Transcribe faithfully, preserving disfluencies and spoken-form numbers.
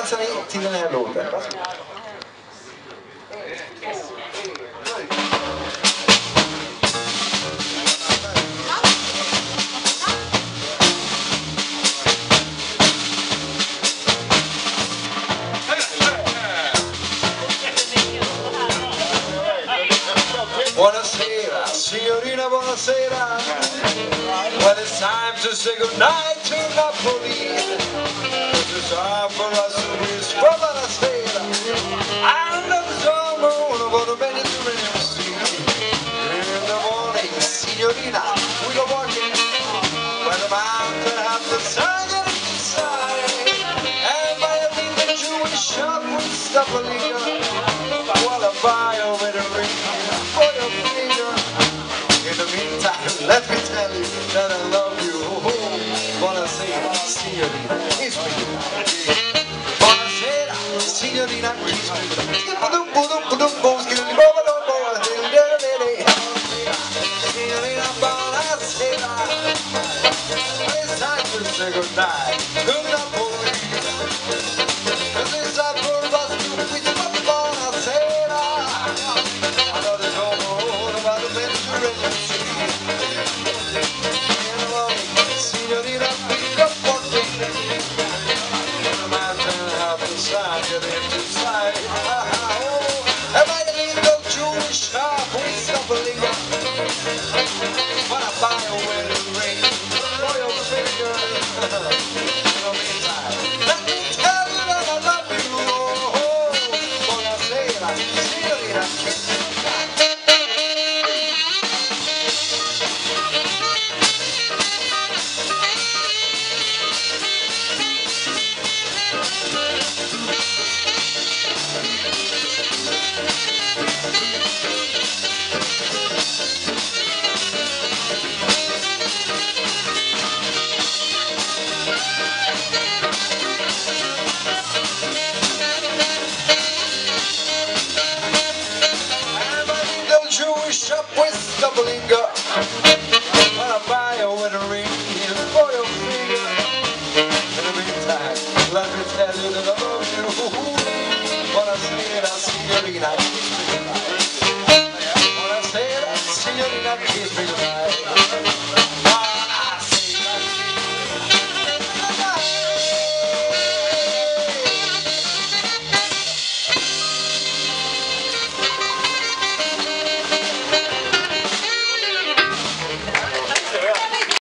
canzoni till den här låten. Buonasera, signorina, buonasera. Well, it's time to say goodnight to Napoli. It's time for us to wish for Buona Sera. Under the sun moon over the Mediterranean Sea. In the morning, signorina, we go walking where the mountain has the sun on its side. And by a little Jewish shop we stop a leader while I buy over the ring. In the meantime, let me tell you that I love you. Oh, Buona Sera, signorina, kiss me. Buona Sera, signorina, kiss me. Signorina, Buona Sera. It's time to say goodnight. Good Napoli. It's time for us to wish for Buona Sera. I know there's no more about the Mediterranean Sea. In the morning, signorina, pick up walking. On the mountain, half the side,